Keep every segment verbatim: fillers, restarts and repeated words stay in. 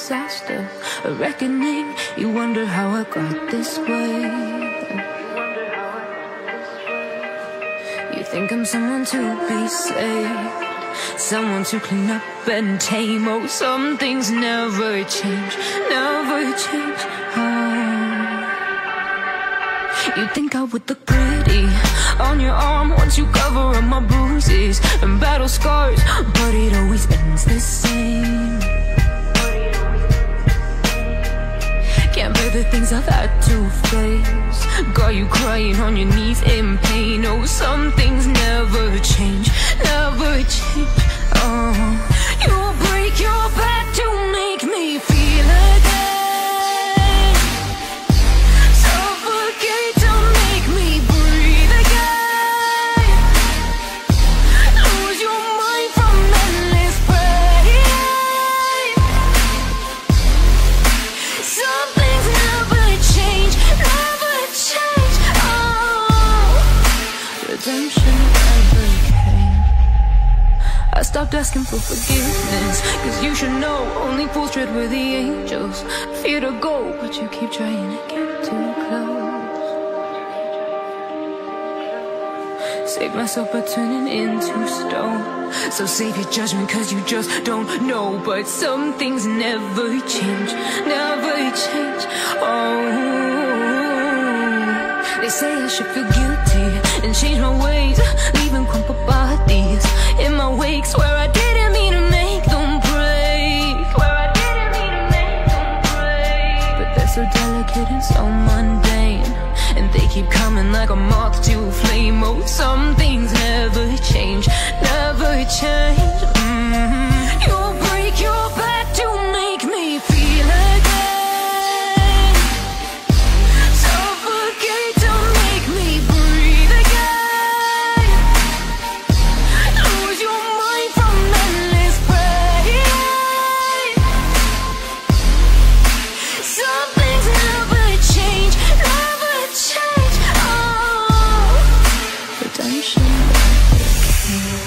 disaster, a reckoning. You wonder how I got this way. You think I'm someone to be saved, someone to clean up and tame. Oh, some things never change, never change. Oh, you think I would look pretty on your arm once you cover up my bruises and battle scars, but it always ends the same. Can't bear the things I've had to face, got you crying on your knees in pain. Oh, some things never change, never change. Oh, you'll break your back to make me feel again, suffocate to make me breathe again, lose your mind from endless pain. Some things never change, never change. Oh, redemption never came. I stopped asking for forgiveness, cause you should know only fools tread where the angels fear to go, but you keep trying to get too close. Save myself by turning into stone, so save your judgment cause you just don't know. But some things never change, never change. Oh, they say I should feel guilty and change my ways, leaving crumpled bodies in my wake. Swear I didn't mean to make them break, swear I didn't mean to make them break. But they're so delicate and so mundane, and they keep coming like a moth to a flame. Oh, some things never change, never change. Mm-hmm. You'll break your back to make me feel again, suffocate to make me breathe again, lose your mind from endless pain. Some things never change, never change. Oh, redemption never came.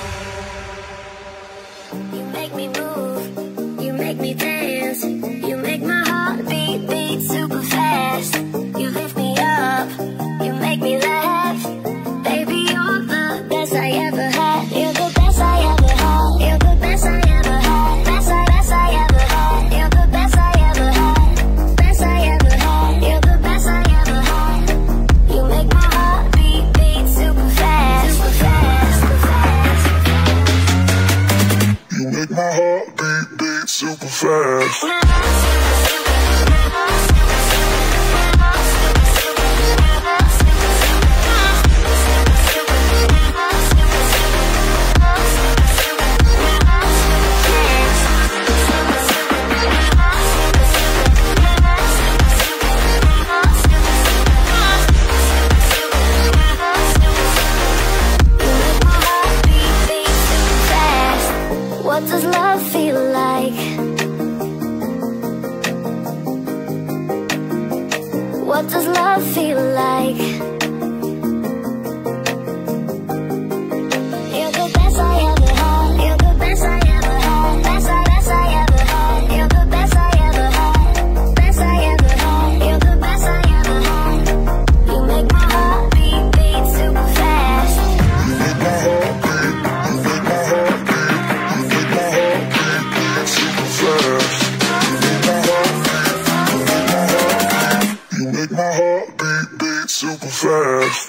You make me move, you make me dance, you make my heart beat, beat super fast. You lift me up, you make me laugh. Baby, you're the best I ever had. You're the best I ever had. You're the best I ever had. Best I, best I ever had. You're the best I ever had. Best I ever had. You're the best I ever had. You make my heart beat, beat super fast, super fast, super fast. You make my heart beat, beat super fast. What does love feel like? What does love feel like? You're the best I ever had. You're the best I ever had. Best I, best I ever had. You're the best I ever had. Best I ever had. You're the best I ever had. You make my heart beat, beat super fast. You make my heart beat, you make my heart beat, you make my heart beat, beat super fast. You make my heart beat, you make my heart beat, you make my heart beat, beat super fast.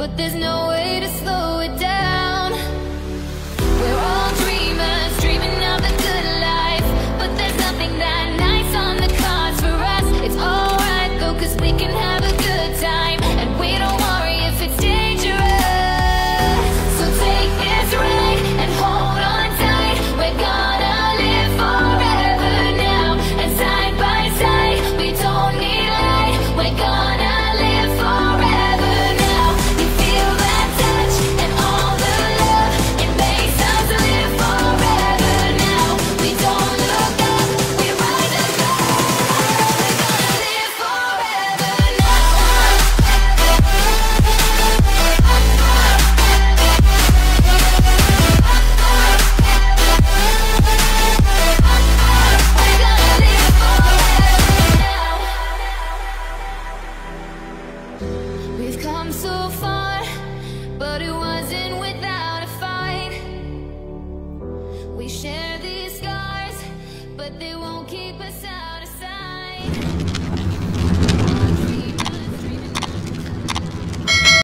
but there's no way to slow it down. We're all dreamers, dreaming of a good life, but there's nothing that nice on the cards for us. It's alright though, cause we can have a good time, and we don't worry if it's dangerous. So take this ride and hold on tight. We're gonna live forever now, and side by side, we don't need light. We're gonna live forever now. You feel that touch and all the love, it makes us live forever now. We don't look up, we rise above. We're gonna live forever now. We're gonna live forever now. We've come so far, but it wasn't without a fight. We share these scars, but they won't keep us out of